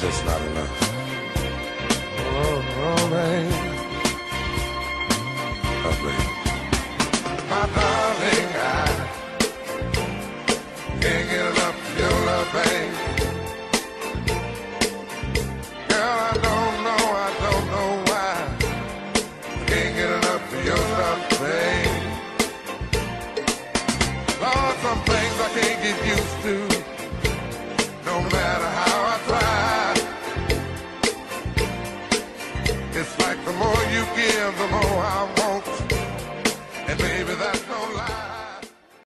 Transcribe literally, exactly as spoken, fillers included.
just not enough. Oh, oh, babe. Oh, babe. My darling, I can't get enough of your love, babe. Girl, I don't know, I don't know why I can't get enough of your love, babe. Lord, some things I can't get used to, no matter how I try. It's like the more you give, the more I